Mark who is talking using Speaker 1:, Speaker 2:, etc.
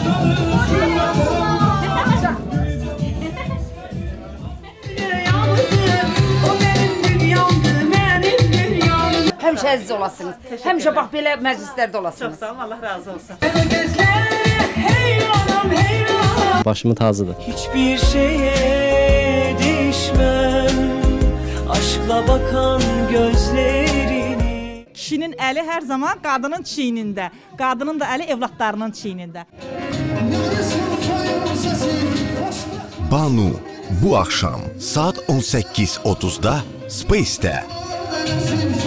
Speaker 1: Həmişə əziz olasınız. Həmişə bax belə məclislərdə olasınız.
Speaker 2: Çox sağ olun, Allah razı olsun.
Speaker 3: Başımı tazıdır.
Speaker 4: Hiçbir şeye değişmem, aşkla bakan gözlerini.
Speaker 2: Kişinin əli hər zaman qadının çiynində, qadının da əli evlatlarının çiynində.
Speaker 5: Banu bu akşam saat 18:30'da Space'te.